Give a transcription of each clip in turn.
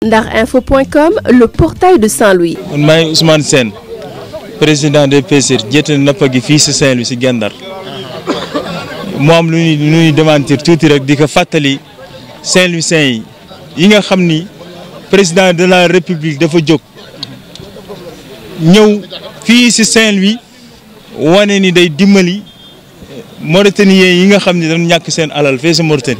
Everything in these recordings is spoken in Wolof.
Ndarinfo.com, le portail de Saint-Louis. man maay Ousmane Sène président des pêcheurs jiite nappa gi fii si Saint-Louis si Gendar mu am lu ñuy démentir tuuti rek di ko fàttali Saint-Louisiens yi nga xam ni président de la République dafa jóg ñëw fii si Saint-Louis wane ni day dimbali Mauritaniens yi nga xam ni dañu ñàkk seen alal fee si Mauritanie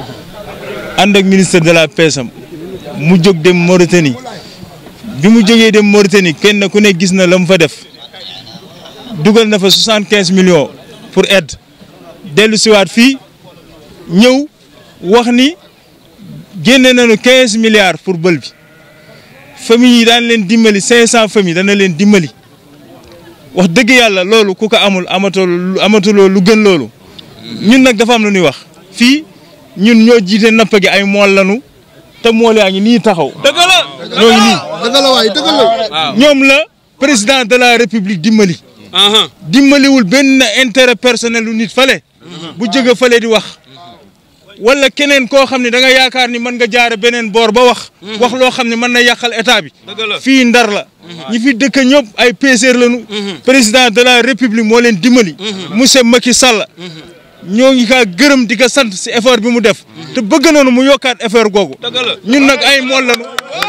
ànd ak ministre de la pêche am mu jóg dem Mauritanie bi mu jógee dem Mauritanie kenn ku ne gis na la mu fa def dugal na fa 75 millions pour aide dellu siwaat fii ñëw wax ni génne nañu 15 milliards pour bël bi famille yi daan leen dimbali 500 familles dana leen dimbali wax dëgg yàlla loolu ku ko amul amatuloo lu gën loolu ñun nag dafa am lu ñuy wax fii ñun ñoo jiite napp gi ay mool lanu te mool yaa ngi nii taxaw. dëgg la ñoo ngi nii. dëgg la waay dëgg la. ñoom la président de la république dimbali. dimbaliwul benn intérêt personnel lu nit fale. bu jóge fale di wax. wala keneen koo xam ne da nga yaakaar ni mën nga jaare beneen boor ba wax. wax loo xam ne mën na yàqal état bi. fii Ndar la. ñi fi dëkk ñëpp ay pêcheurs lañu. président de la république moo leen dimbali. monsieur Macky Sall. ñoo ngi kaa gërëm di ko sant si effort bi mu def te bëgg nañu mu yokkaat effort googu ñun nag ay mool lañu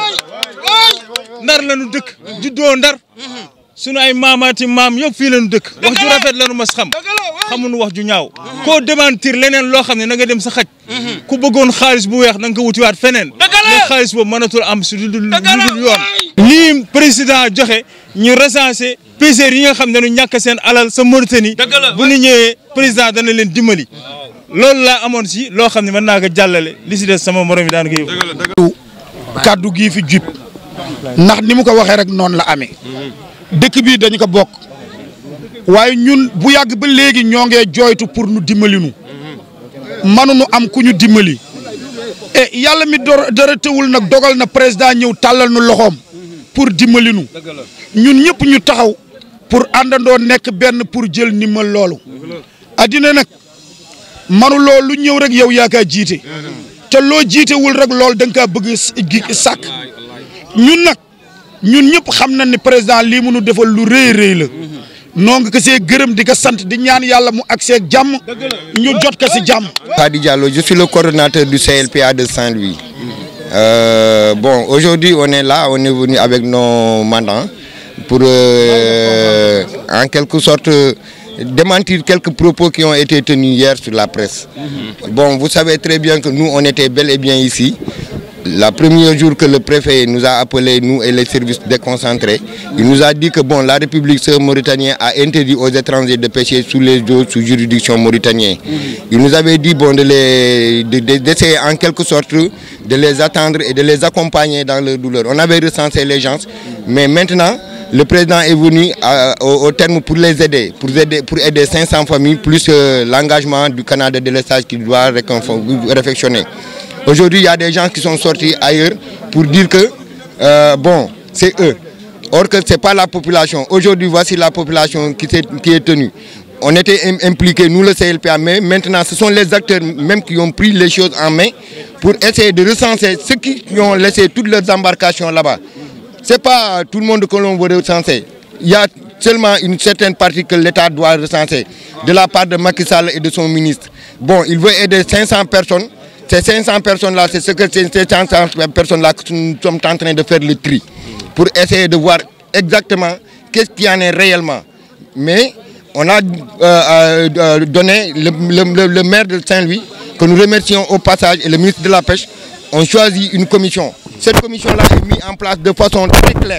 Ndar lañu dëkk juddoo Ndar sunu ay maamaati maam yëpp fii lañu dëkk wax ju rafet lañu mas xam xamuñu wax ju ñaaw koo démentir leneen loo xam ne na nga dem sa xaj ku bëggoon xaalis bu weex na nga ko wutiwaat feneen mais xaalis boobu mënatul am si lu dul yoon lii président joxe ñu recensé pêcheurs yi nga xam ne dañu ñàkk seen alal sa Mauritanie bu ñu ñëwee président dana leen dimbali loolu laa amoon si loo xam ne mën naa ko jàllale li si des sama morom yi daan ko yëg kaddu gii fi jub ndax ni mu ko waxee rek noonu la amee dëkk bi dañu ko bokk waaye ñun bu yàgg ba léegi ñoo ngee jooytu pour nu dimbali nu mënuñu am ku ñu dimbali et yàlla mi dara teewul nag dogal na président ñëw tàllal nu loxoom pour dimbali nu ñun ñëpp ñu taxaw pour àndandoo nekk benn pour jël ndimbal loolu addina nag manu loolu lu ñëw rek yow yaa kaa jiite te loo jiitewul rek loolu da nga kaa bëgg sàkk ñun ñëpp xam na ni président lii mu nu defal lu rëy rëy la noo nga ko see gërëm di ko sant di ñaan yàlla mu accès ak jàmm ñu jot ko si jàmm. Khady Diallo, je suis le coordonnateur du CLPA de Saint-Louis. Bon, aujourd'hui on est là, on est venu avec nos mandants pour en quelque sorte démentir quelques propos qui ont été tenus hier sur la presse. Bon, vous savez très bien que nous on était bel et bien ici. Le premier jour que le préfet nous a appelés, nous et les services déconcentrés, il nous a dit que bon, la République mauritanienne a interdit aux étrangers de pêcher sous les eaux sous juridiction mauritanienne. Il nous avait dit bon, d'essayer en quelque sorte de les attendre et de les accompagner dans leur douleur. On avait recensé les gens, mais maintenant le président est venu au terme pour les aider, pour aider 500 familles, plus l'engagement du canal de délestage qui doit réfectionner. Aujourd'hui, il y a des gens qui sont sortis ailleurs pour dire que bon, c'est eux. Or que ce n'est pas la population. Aujourd'hui, voici la population qui est tenue. On était impliqués, nous le CLPA, mais maintenant ce sont les acteurs même qui ont pris les choses en main pour essayer de recenser ceux qui ont laissé toutes leurs embarcations là-bas. Ce n'est pas tout le monde que l'on veut recenser. Il y a seulement une certaine partie que l'État doit recenser de la part de Macky Sall et de son ministre. Bon, il veut aider 500 personnes. Ces 500 personnes-là, c'est ce que ces 500 personnes-là que nous sommes en train de faire le tri pour essayer de voir exactement qu'est-ce qu'il y en est réellement. Mais on a donné le maire de Saint-Louis, que nous remercions au passage, et le ministre de la Pêche, ont choisi une commission. Cette commission-là est mise en place de façon très claire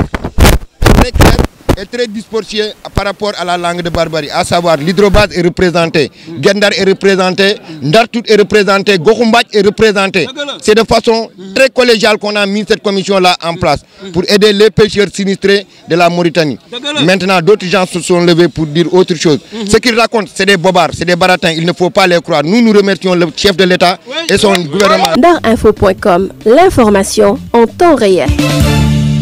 et très dispersée par rapport à la langue de Barbarie, à savoir l'hydrobase est représentée, Gendar est représenté, Ndartout est représenté, Gokhumbath est représenté. C'est de façon très collégiale qu'on a mis cette commission-là en place pour aider les pêcheurs sinistrés de la Mauritanie. Maintenant, d'autres gens se sont levés pour dire autre chose. Ce qu'ils racontent, c'est des bobards, c'est des baratins, il ne faut pas les croire. Nous remercions le chef de l'État et son gouvernement. Ndarinfo.com, l'information en temps réel.